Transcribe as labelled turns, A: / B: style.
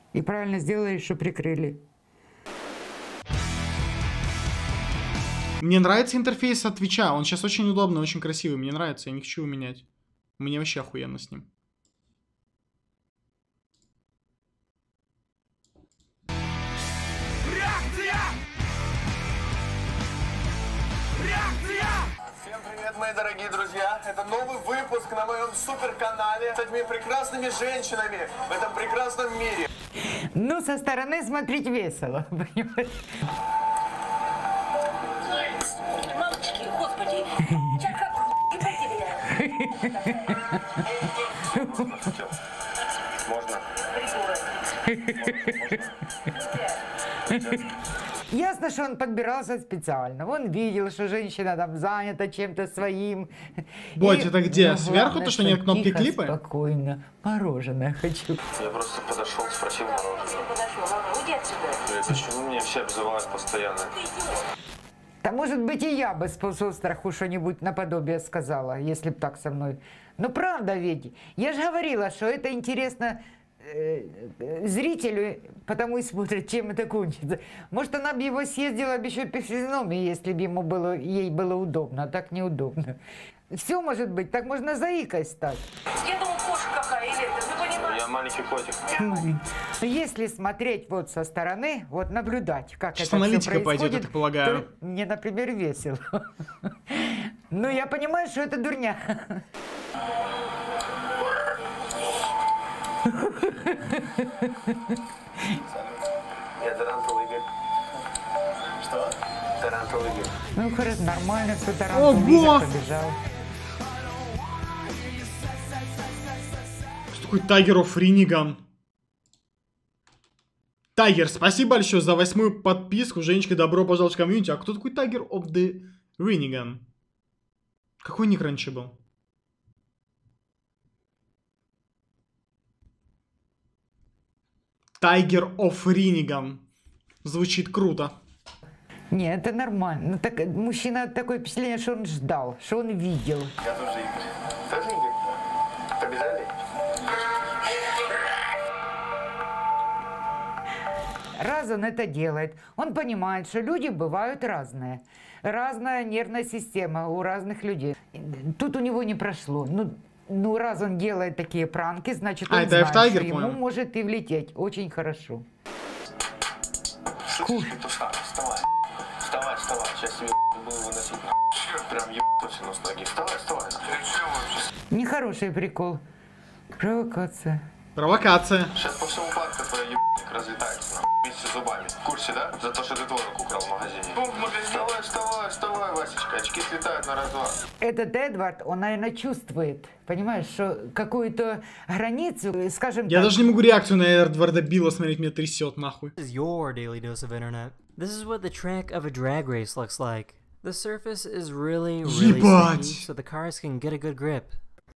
A: И правильно сделали, что прикрыли.
B: Мне нравится интерфейс от Твича. Он сейчас очень удобный, очень красивый. Мне нравится, я не хочу его менять. Мне вообще охуенно с ним.
C: Всем привет, мои дорогие друзья! Это новый выпуск на моем суперканале с этими прекрасными женщинами в этом прекрасном мире.
A: Ну, со стороны смотреть весело, понимаешь?
D: Мамочки, господи,
C: Можно?
A: Ясно, что он подбирался специально. Он видел, что женщина там занята чем-то своим.
B: Бодь,
A: И,
B: это где?
A: ну,
B: Сверху
A: главное,
B: то, что нет кнопки
A: тихо,
B: клипа?
A: Спокойно. Мороженое хочу.
C: Я просто подошел, спросил мороженое.
D: Уйди отсюда.
C: Почему меня все обзывают постоянно?
A: Да, может быть, и я бы со страху что-нибудь наподобие сказала, если бы так со мной. Ну, правда ведь. Я же говорила, что это интересно зрителю, потому и смотрят, чем это кончится. Может, она бы его съездила бы еще по физиономии, если бы ей было удобно, а так неудобно. Все может быть, так можно заикой стать.
D: Я думаю, кошка какая или это, вы понимаете?
C: Я маленький котик.
A: Если смотреть вот со стороны, вот наблюдать, как
B: Сейчас
A: это
B: аналитика
A: все
B: пойдет, я
A: происходит,
B: так полагаю.
A: то мне, например, весело. Ну, я понимаю, что это дурня.
C: Я Тарантул Игорь. Что? Тарантул Игорь.
A: Ну, хорошо, нормально, все
B: Ого!
A: побежал.
B: Что такое Tiger of Rinnegan? Тайгер, спасибо большое за 8-ю подписку. Женечка, добро пожаловать в комьюнити. А кто такой Tiger of the Rinnegan? Какой ник раньше был? Tiger of Rinnegan. Звучит круто.
A: Нет, это нормально. Ну, так, мужчина, такое впечатление, что он ждал, что он видел.
C: Я тоже Игорь. Тоже Игорь? Побежали?
A: Раз он это делает, он понимает, что люди бывают разные. Разная нервная система у разных людей. Тут у него не прошло. Ну, раз он делает такие пранки, значит, он
B: это
A: знает,
B: F-Tiger,
A: что ему
B: понял.
A: может и влететь. Очень хорошо.
C: Слушай, петуха, вставай. Вставай, вставай. Сейчас тебе буду выносить. Прям точно с ноги. Вставай, вставай.
A: Нехороший прикол. Провокация.
B: Провокация.
C: Сейчас по всему парку твоя ебаник разлетается вместе с зубами. В курсе, да? За то, что ты творог украл в магазине. Вставай, вставай, вставай, Васечка. Очки слетают на раз-два.
A: Этот Эдвард, он, наверное, чувствует, понимаешь, что какую-то границу, скажем
B: Я
A: так...
B: даже не могу реакцию на Эдварда Билла смотреть, меня трясет нахуй.
E: This is your daily dose of internet. This is what the track of a drag race looks like. The surface is really
B: Ебать!
E: sticky, so the cars can get a good grip.